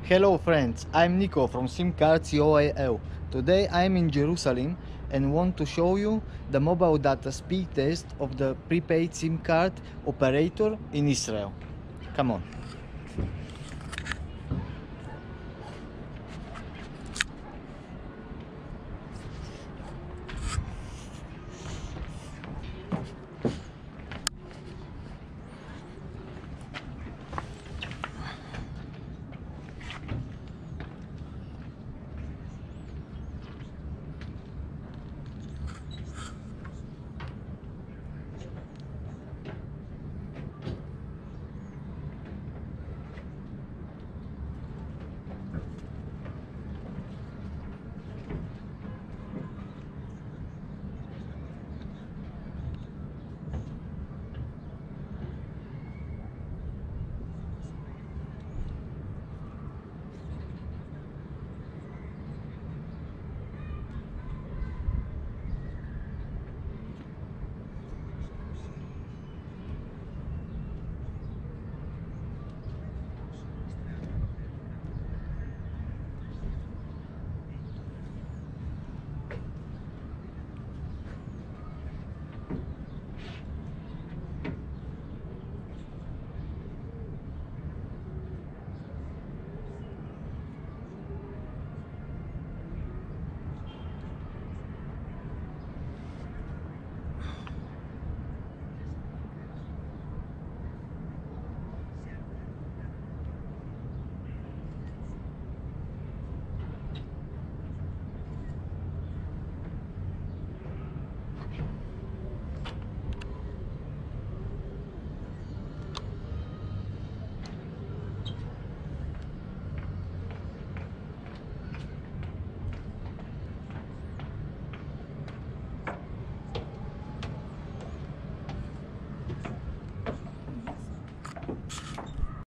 Hello friends, I'm Nico from SIM Card COAL. Today I'm in Jerusalem and want to show you the mobile data speed test of the prepaid SIM card operator in Israel. Come on.